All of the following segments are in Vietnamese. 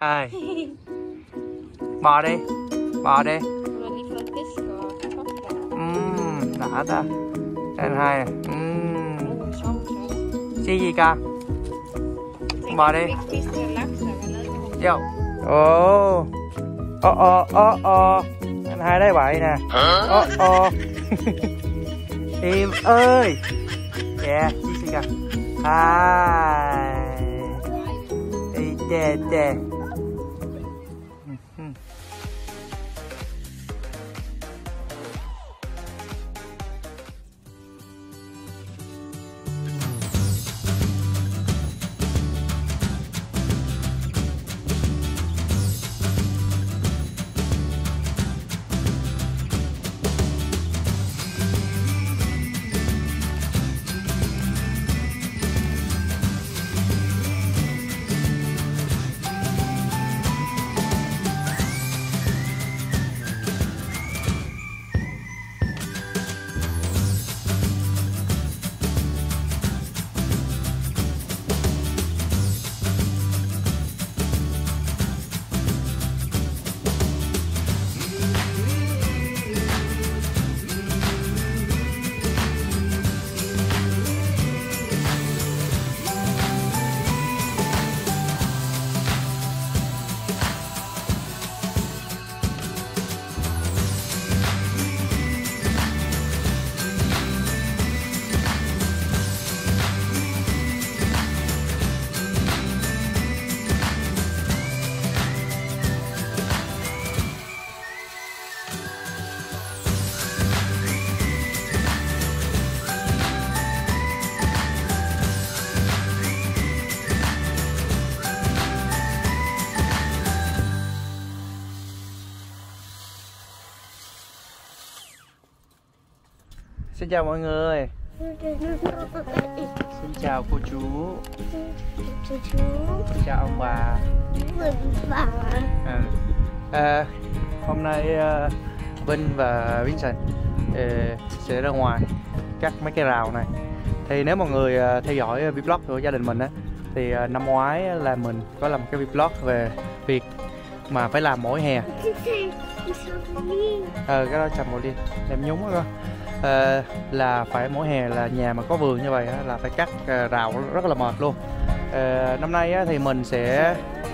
Ai bò đi, bò đi. Đã ta. Anh hai nè. Xí gì con? Bò đi. Vô. Ồ. Anh hai đấy bậy nè. Im ơi. Kìa, xí xí kìa. Hai. Đi chè chè. Xin chào mọi người. Xin chào cô chú. Xin chào ông bà. Hôm nay Vinh và Vincent sẽ ra ngoài cắt mấy cái rào này. Thì nếu mọi người theo dõi vlog của gia đình mình á, thì năm ngoái là mình có làm một cái vlog về việc mà phải làm mỗi hè. Cái đó chầm một đi, em nhúng đó con. Là phải mỗi hè là nhà mà có vườn như vậy là phải cắt rào rất là mệt luôn. Năm nay thì mình sẽ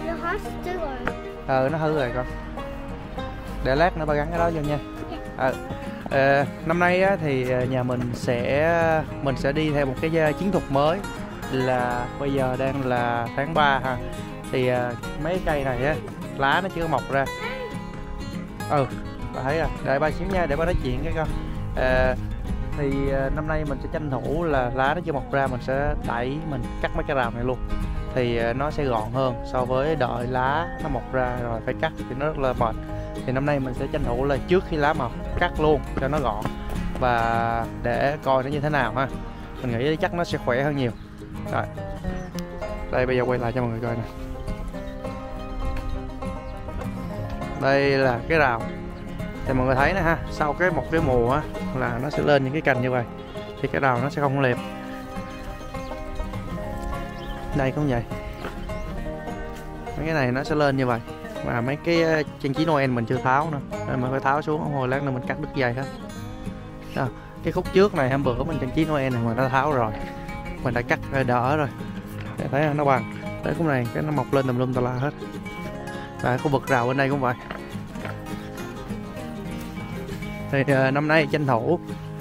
nó hư rồi con, để lát nữa ba gắn cái đó vô nha. Năm nay thì nhà mình sẽ đi theo một cái chiến thuật mới, là bây giờ đang là tháng 3 ha, thì mấy cây này á lá nó chưa mọc ra. Bà thấy à, đợi ba xíu nha, để ba nói chuyện cái con. Thì năm nay mình sẽ tranh thủ là lá nó chưa mọc ra, mình sẽ mình cắt mấy cái rào này luôn, thì nó sẽ gọn hơn so với đợi lá nó mọc ra rồi phải cắt thì nó rất là mệt. Thì năm nay mình sẽ tranh thủ là trước khi lá mọc cắt luôn cho nó gọn, và để coi nó như thế nào ha. Mình nghĩ chắc nó sẽ khỏe hơn nhiều. Rồi đây, bây giờ quay lại cho mọi người coi nè. Đây là cái rào, thì mọi người thấy nè ha, sau một cái mùa á là nó sẽ lên những cái cành như vậy, thì cái rào nó sẽ không lẹp. Đây cũng vậy, mấy cái này nó sẽ lên như vậy, và mấy cái trang trí Noel mình chưa tháo nữa nên mình phải tháo xuống, hồi lát nữa mình cắt đứt dây hết. Đó, cái khúc trước này hôm bữa mình trang trí Noel này mình đã tháo rồi, mình đã cắt đỡ rồi, để thấy nó bằng. Tới khúc này cái nó mọc lên tùm lum tà la hết, và khu vực rào bên đây cũng vậy. Thì năm nay tranh thủ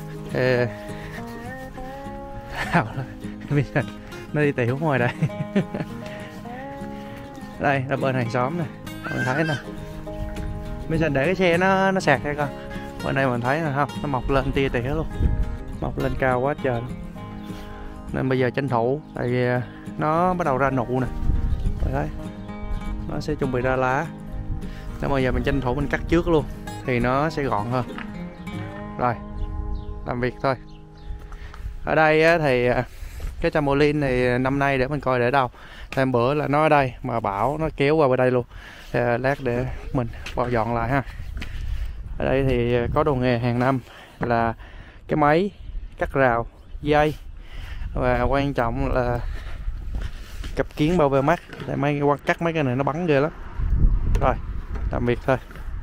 nó đi tiểu ngoài đây. Đây là bên hàng xóm này, mình thấy nè, mình để cái xe nó sạc đây con. Bên đây mình thấy nè, không, nó mọc lên tia tỉa luôn, mọc lên cao quá trời. Nên bây giờ tranh thủ, tại vì nó bắt đầu ra nụ nè, mình thấy nó sẽ chuẩn bị ra lá, nên bây giờ mình tranh thủ mình cắt trước luôn thì nó sẽ gọn hơn. Rồi, làm việc thôi. Ở đây thì cái trampoline thì năm nay để mình coi để đâu. Thêm bữa là nó ở đây mà bão nó kéo qua bên đây luôn. Thì lát để mình bao dọn lại ha. Ở đây thì có đồ nghề hàng năm là cái máy cắt rào, dây, và quan trọng là cặp kiến bao vây mắt. Tại cắt mấy cái này nó bắn ghê lắm. Rồi, tạm biệt thôi.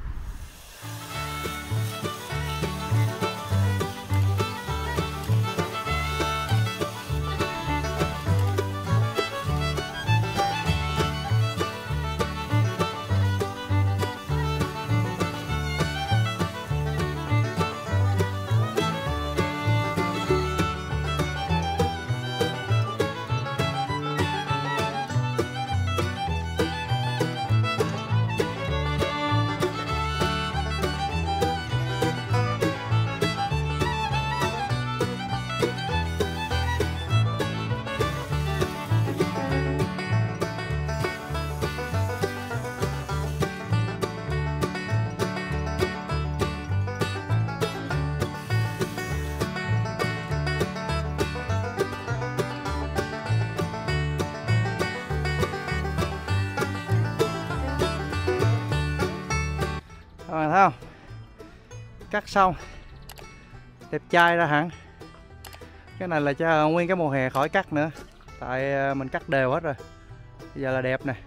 Rồi thấy không? Cắt xong đẹp trai ra hẳn. Cái này là cho nguyên cái mùa hè khỏi cắt nữa, tại mình cắt đều hết rồi. Bây giờ là đẹp nè.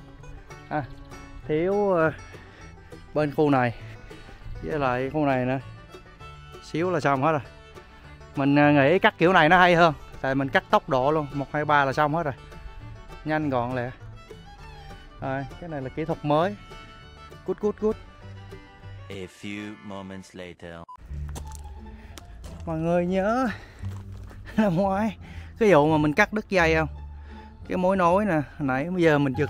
Thiếu bên khu này với lại khu này nữa, xíu là xong hết rồi. Mình nghĩ cắt kiểu này nó hay hơn, tại mình cắt tốc độ luôn, 1, 2, 3 là xong hết rồi, nhanh gọn lẹ. Rồi cái này là kỹ thuật mới. Good. A few moments later. Mọi người nhớ năm ngoái cái vụ mà mình cắt đứt dây không? Cái mối nối nè, nãy bây giờ mình giật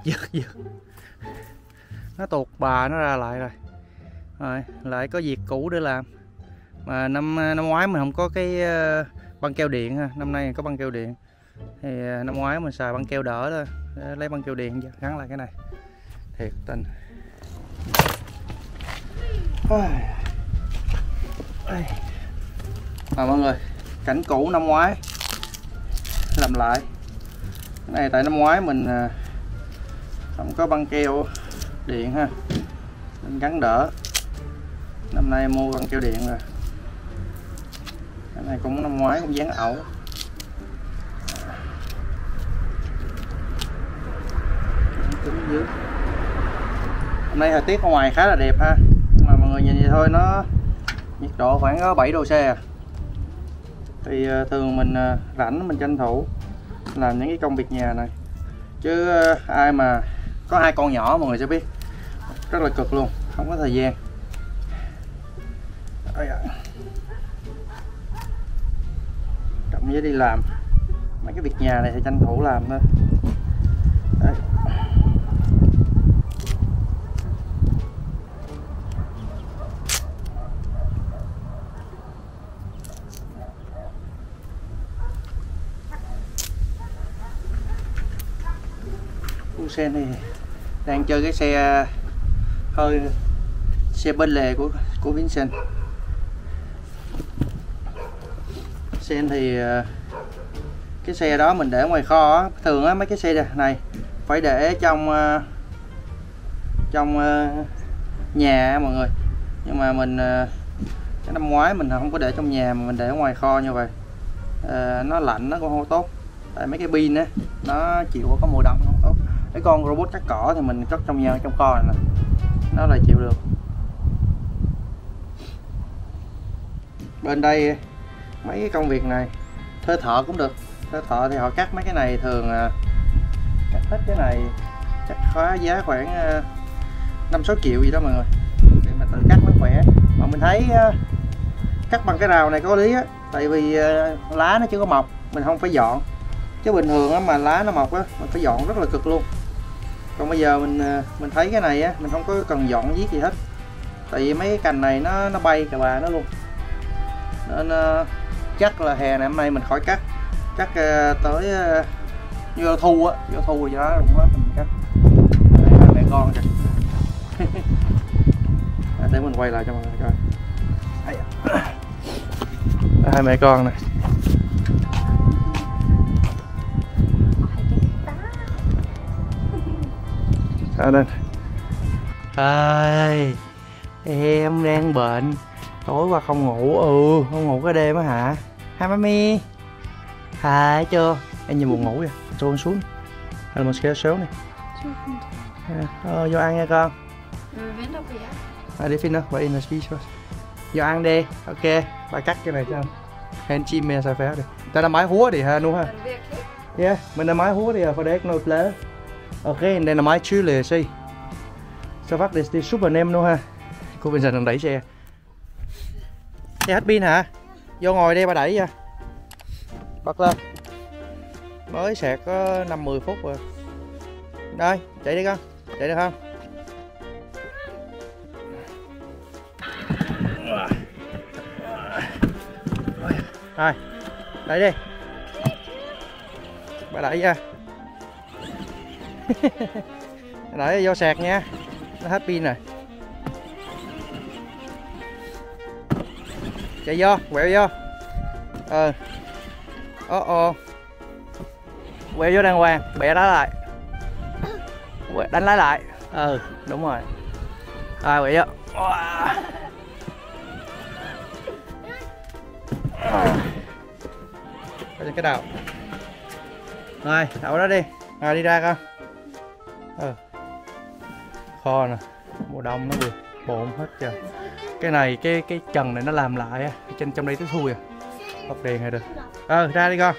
nó tuột bà nó ra lại rồi. Rồi lại có việc cũ để làm. Mà năm ngoái mình không có cái băng keo điện ha, năm nay có băng keo điện. Thì năm ngoái mình xài băng keo đỡ thôi, lấy băng keo điện gắn lại cái này. Thiệt tình. Mọi người, cảnh cũ năm ngoái làm lại. Cái này tại năm ngoái mình không có băng keo điện ha, nên gắn đỡ. Năm nay mua băng keo điện rồi. Cái này cũng năm ngoái cũng dán ẩu. Hôm nay thời tiết ở ngoài khá là đẹp ha, mà mọi người nhìn vậy thôi, nó nhiệt độ khoảng có 7 độ C à. Thì thường mình rảnh mình tranh thủ làm những cái công việc nhà này, chứ ai mà có 2 con nhỏ mọi người sẽ biết rất là cực luôn, không có thời gian. Cộng với đi làm mấy cái việc nhà này thì tranh thủ làm thôi. Đấy. Sen thì đang chơi cái xe hơi xe bên lề của Vincent. Sen thì cái xe đó mình để ngoài kho á. Thường á mấy cái xe này phải để trong nhà mọi người, nhưng mà mình cái năm ngoái mình không có để trong nhà mà mình để ở ngoài kho như vậy. Nó lạnh nó cũng không tốt, tại mấy cái pin á nó chịu có mùa đông không tốt. Cái con robot cắt cỏ thì mình cất trong nhà, trong kho này nè, nó là chịu được. Bên đây mấy cái công việc này thuê thợ cũng được. Thuê thợ thì họ cắt mấy cái này thường cắt hết cái này chắc khóa giá khoảng 5-6 triệu gì đó mọi người, để mà tự cắt nó khỏe. Mà mình thấy cắt bằng cái rào này có lý á, tại vì lá nó chưa có mọc, mình không phải dọn. Chứ bình thường á, mà lá nó mọc á mình phải dọn rất là cực luôn. Còn bây giờ mình thấy cái này á, mình không có cần dọn viết gì hết, tại vì mấy cái cành này nó bay cả bà nó luôn. Nên chắc là hè này hôm nay mình khỏi cắt, chắc tới vô thu rồi đó đúng quá mình cắt. Đây là mẹ con kìa. Để mình quay lại cho mọi người coi. Hai mẹ con này. Sao đây? Ơi, em đang bệnh, tối qua không ngủ, không ngủ cái đêm á hả? Hai mami, hả chưa? Em nhìn buồn ngủ vậy, trôn xuống, hay là mình kéo xéo này. Vô ăn nha con. đi phim nữa, bà in là speech first. Giờ ăn đi, ok, bà cắt cái này cho hẹn chim mẹ sao phá đi. Ta đã máy húa đi ha, nu ha. Yeah, mình đã máy húa đi, phải để nồi plate. Ok, đây là máy chứa lề xí. Sao phát đi super nem nu ha. Cô Vincent đang đẩy xe. Xe hết pin hả? Vô ngồi đi bà đẩy nha. Bật lên. Mới sạc có 5-10 phút rồi. Đây, chạy đi con. Chạy được không? Rồi, đẩy đi. Bà đẩy ra. Đẩy vô sạc nha. Nó hết pin rồi. Chạy vô, quẹo vô. Quẹo vô đàng hoàng, bẻ đá lại. Đánh lái lại. Đúng rồi. Rồi, quẹo vô. Cái đầu. Rồi, đậu đó đi. Rồi đi ra con. Kho nè. Mùa đông nó vừa bộn hết trời. Cái này cái trần này nó làm lại á, trong đây tới thui à. Bật đèn hay được. Ra đi con.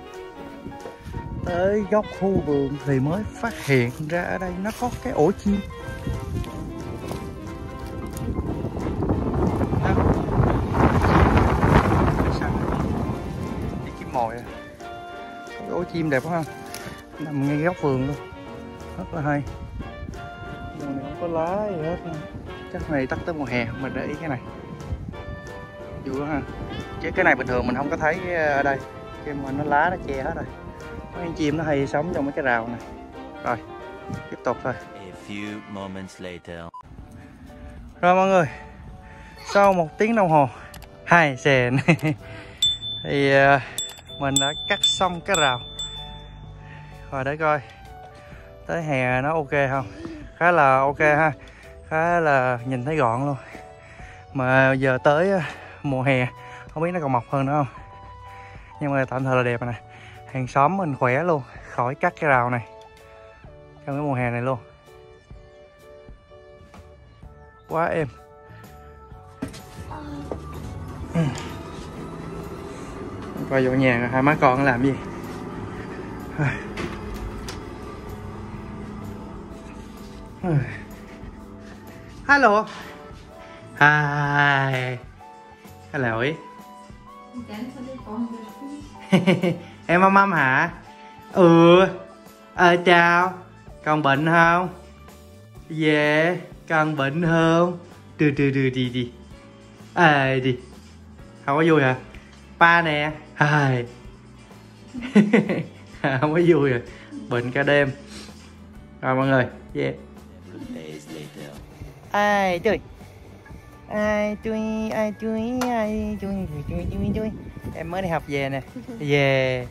Tới góc khu vườn thì mới phát hiện ra ở đây nó có cái ổ chim. Đi kiếm mồi à. Cái ổ chim đẹp quá không? Nằm ngay góc vườn luôn. Rất là hay. Mùa này không có lá gì hết. Chắc này tắt tới mùa hè mình để ý cái này. Vui quá ha. Chứ cái này bình thường mình không có thấy ở đây. Cái mà nó lá nó che hết rồi. Mấy con chim nó hay sống trong mấy cái rào này. Rồi, tiếp tục thôi. A few moments later. Rồi mọi người, sau 1 tiếng đồng hồ 2 xe này thì mình đã cắt xong cái rào. Rồi để coi tới hè nó ok không. Khá là ok ha. Khá là nhìn thấy gọn luôn. Mà giờ tới mùa hè không biết nó còn mọc hơn nữa không. Nhưng mà tạm thời là đẹp rồi nè. Hàng xóm mình khỏe luôn, khỏi cắt cái rào này trong cái mùa hè này luôn. Quá êm. Coi vô nhà hai má con làm gì. Hello. Hi. Hello ý. Em mâm hả? Chào. Con bệnh không? Yeah. Con bệnh không? Đi. Đi. Không có vui hả? Pa nè. Không có vui à. Bệnh cả đêm. Rồi mọi người. Yeah. Ai chơi? Chui. Em mới đi học về nè. Yeah.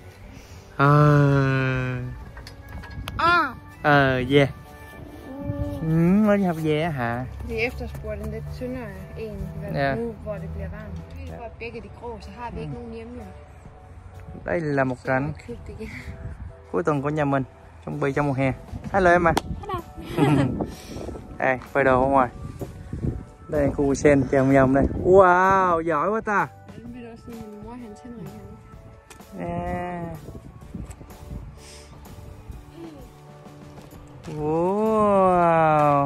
Yeah. Mới đi học về hả? Vi efterspurgte en lidt tyndere en, nu hvor det bliver varmt. For at begge de grå, så har vi ikke nogen hjemme. Đây là một cảnh cuối tuần của nhà mình, chuẩn bị cho mùa hè. Hello em à. Đây, phơi đồ ở ngoài. Đây là khu sen chèo vòng đây. Wow, giỏi quá ta. Wow.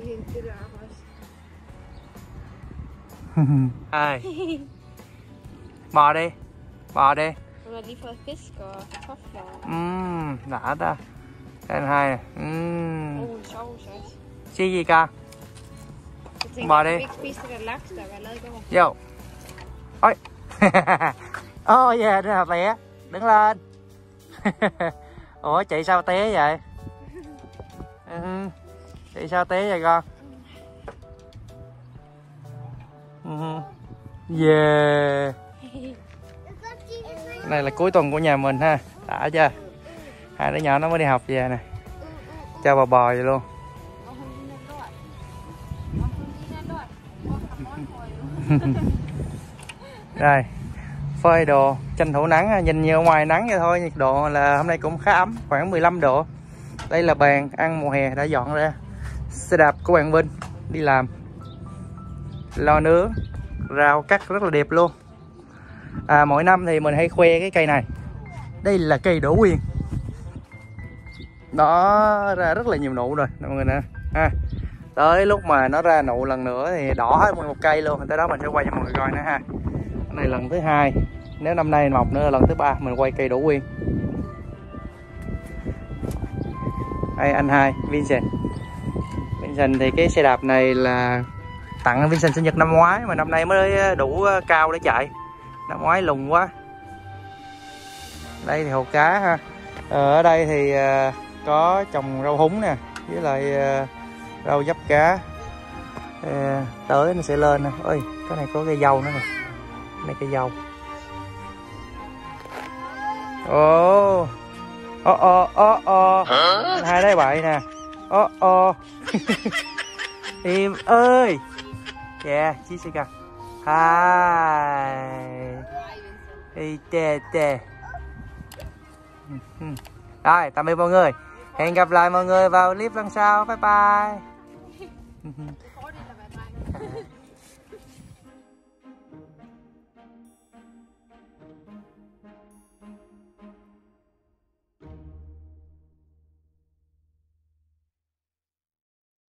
Ai. Bò đi. Hun har lige fået fisk og kartofler. Đã ta. Đây là hai. Sovs også. Sige gì ca? Bò đi. Jeg ikke spise det der laks, der var lavet i går. Vô. Ôi. Yeah, nó té. Đứng lên. Ủa chị sao té vậy? Chị sao té vậy con? Yeah. Này là cuối tuần của nhà mình ha. Đã chưa? Hai đứa nhỏ nó mới đi học về nè. Cho bà bò vậy luôn. Rồi, phơi đồ, tranh thủ nắng, nhìn như ở ngoài nắng vậy thôi, nhiệt độ là hôm nay cũng khá ấm, khoảng 15 độ. Đây là bàn ăn mùa hè đã dọn ra. Xe đạp của bạn Vinh. đi làm, lo nướng, rau cắt rất là đẹp luôn. Mỗi năm thì mình hay khoe cái cây này. Đây là cây đỗ quyên. Nó ra rất là nhiều nụ rồi mọi người nè. Tới lúc mà nó ra nụ lần nữa thì đỏ hết một cây luôn. Tới đó mình sẽ quay cho mọi người coi nữa ha. Cái này lần thứ 2. Nếu năm nay mọc nữa lần thứ 3 mình quay cây đỗ quyên. Đây anh hai Vincent. Vincent thì cái xe đạp này là tặng Vincent sinh nhật năm ngoái mà năm nay mới đủ cao để chạy. Năm ngoái lùn quá. Đây thì hồ cá ha. Ở đây thì có trồng rau húng nè, với lại rau dắp cá. Tới nó sẽ lên nè. Ôi, cái này có cây dâu nữa nè. Này cây dâu. Ồ. Anh hai đấy bậy nè. Im ơi. Yeah, chị sẽ gặp. Hi. Tê. Rồi, tạm biệt mọi người. Hẹn gặp lại mọi người vào clip lần sau. Bye bye.